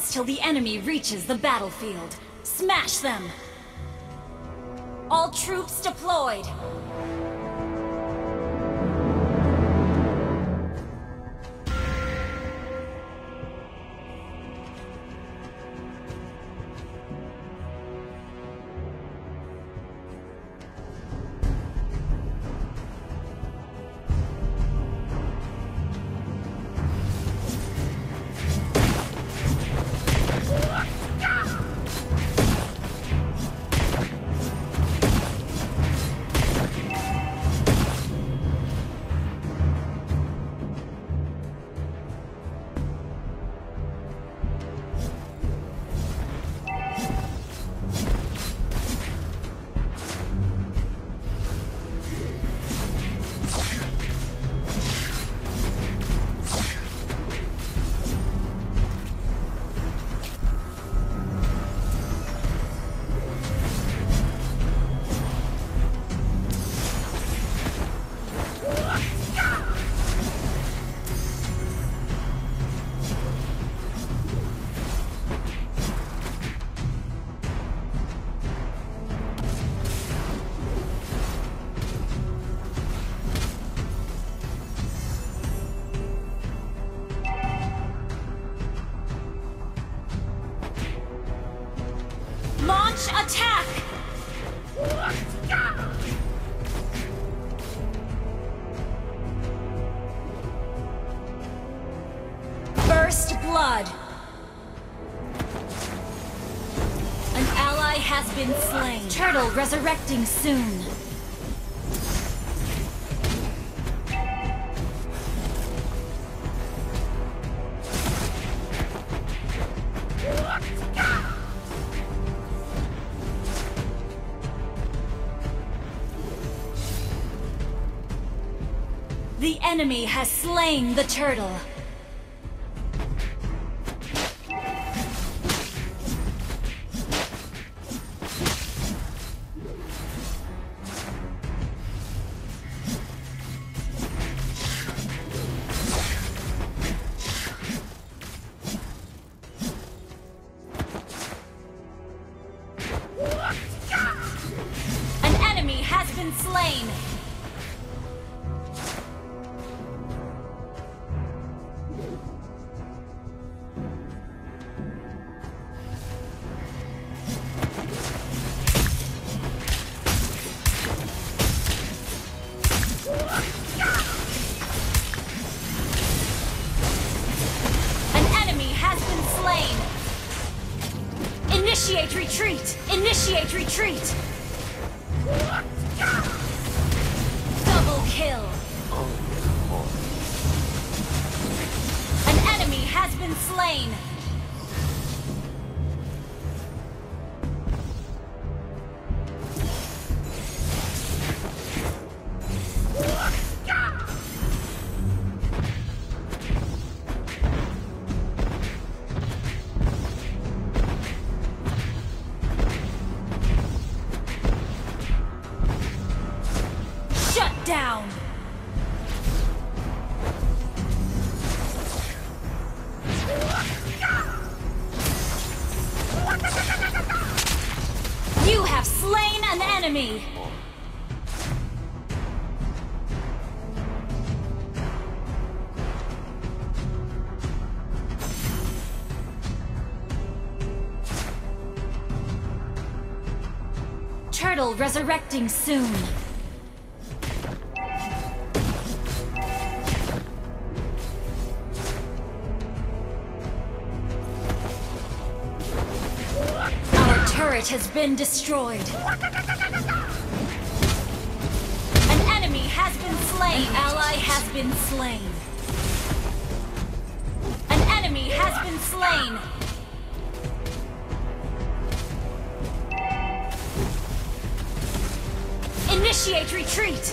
seconds till the enemy reaches the battlefield. Smash them! All troops deployed! Launch attack! First blood! An ally has been slain. Turtle resurrecting soon. The enemy has slain the turtle. An enemy has been slain. Initiate retreat! Initiate retreat! Double kill! An enemy has been slain! Down! You have slain an enemy! Turtle resurrecting soon. Turret has been destroyed. An enemy has been slain. An ally has been slain. An enemy has been slain. Initiate retreat.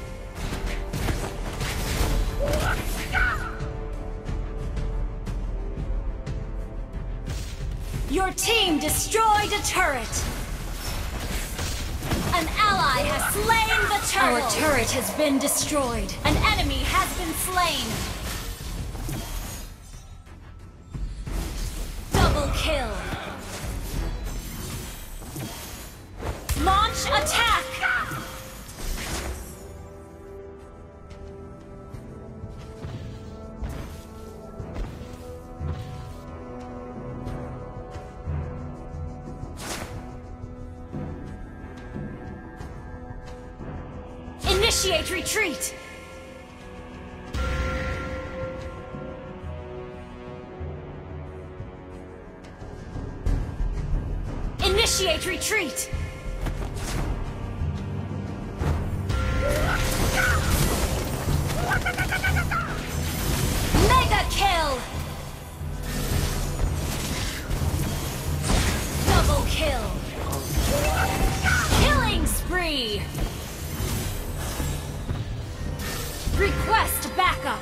Your team destroyed a turret! An ally has slain the turtle! Our turret has been destroyed. An enemy has been slain! Double Initiate retreat! Initiate retreat! Mega kill! Double kill! Killing spree! Request backup!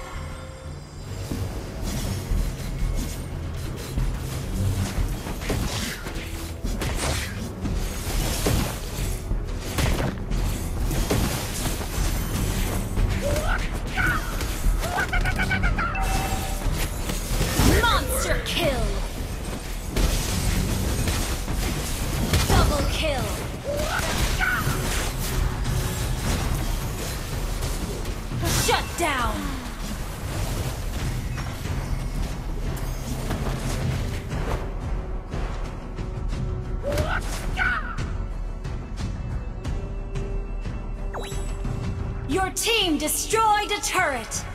Monster kill! Double kill! Shut down! Your team destroyed a turret!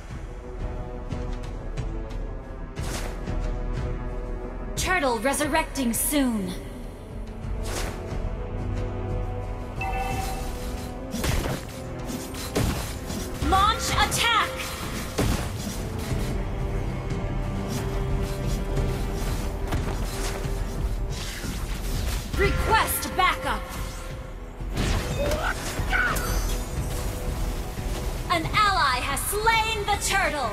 Turtle resurrecting soon. Launch attack! Request backup! An ally has slain the turtle!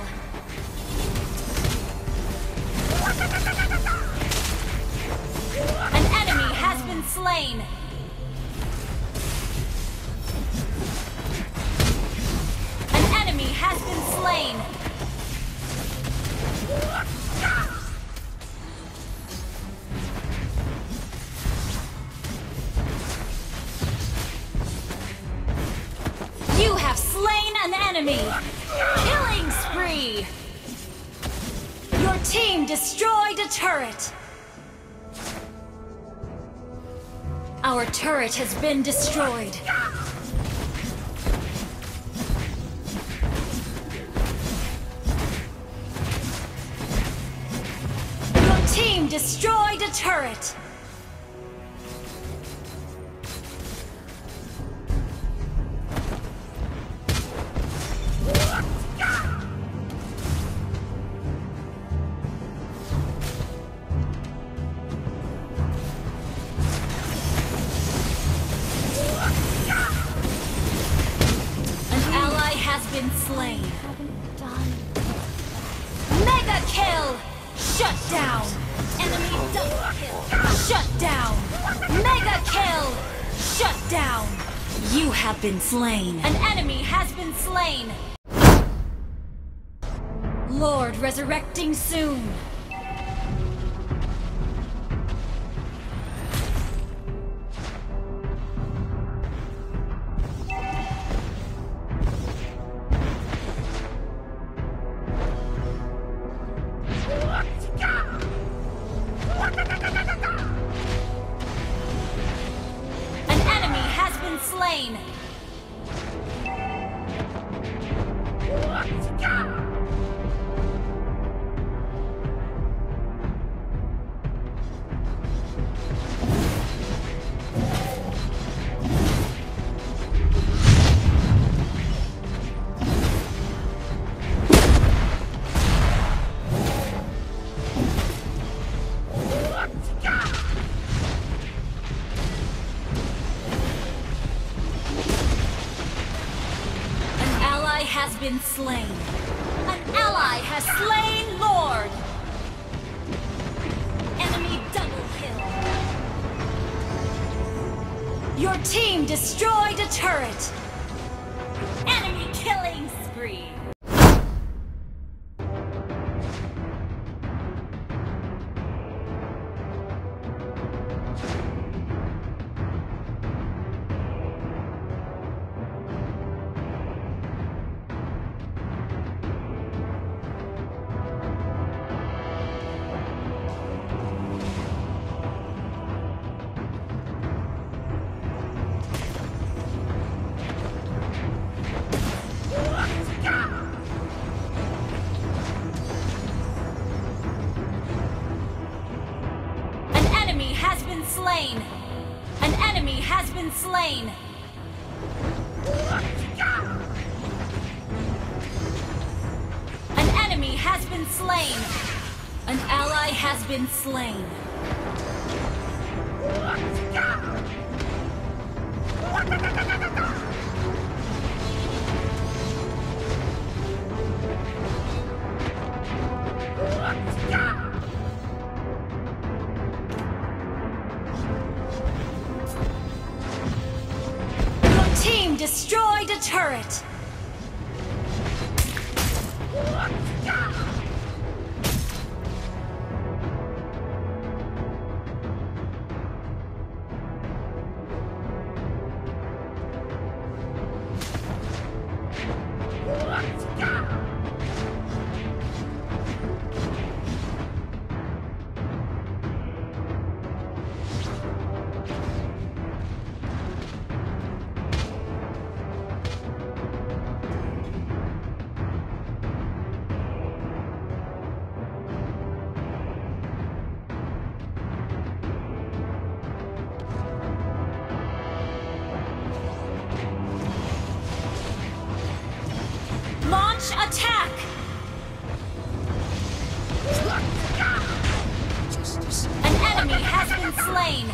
An enemy has been slain! An enemy has been slain! You have slain an enemy! Killing spree! Your team destroyed a turret! Our turret has been destroyed. Your team destroyed a turret. Been slain. Mega kill! Shut down! Enemy double kill! Shut down! Mega kill! Shut down! You have been slain. An enemy has been slain. Lord resurrecting soon. Slain. Has been slain. An ally has slain Lord. Enemy double kill. Your team destroyed a turret. Enemy killing spree. been slain. An enemy has been slain. An enemy has been slain. An ally has been slain. Your team destroyed a turret. Launch attack! An enemy has been slain.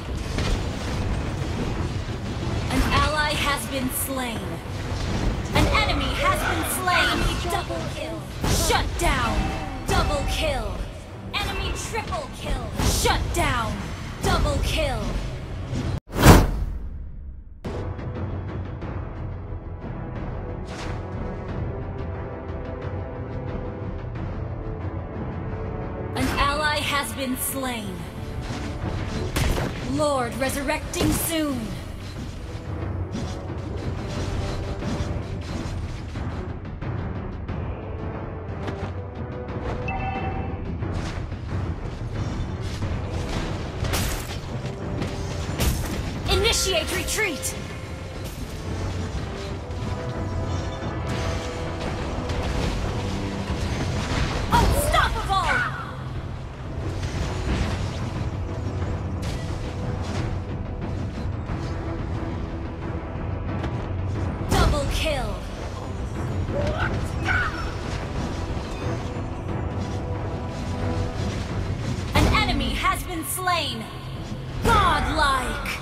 An ally has been slain. An enemy has been slain. Double kill. Shut down. Double kill. Enemy triple kill. Shut down. Double kill. Has been slain. Lord resurrecting soon. Initiate retreat. Unstoppable! Kill. An enemy has been slain. Godlike.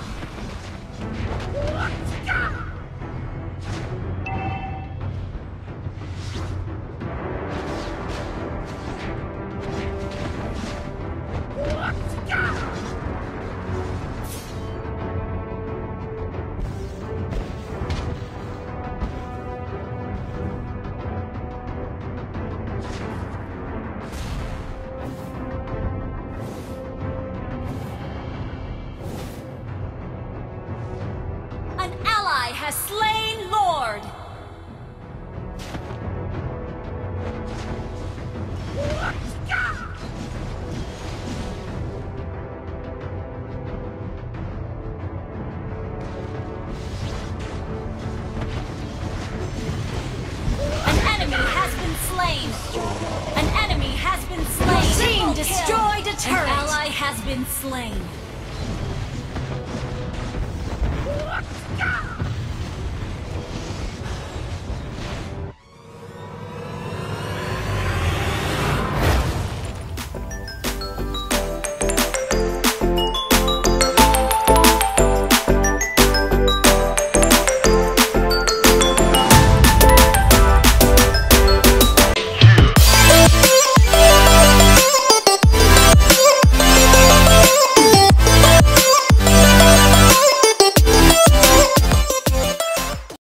Has slain Lord. An enemy has been slain. An enemy has been slain. Team destroyed a turret. An ally has been slain.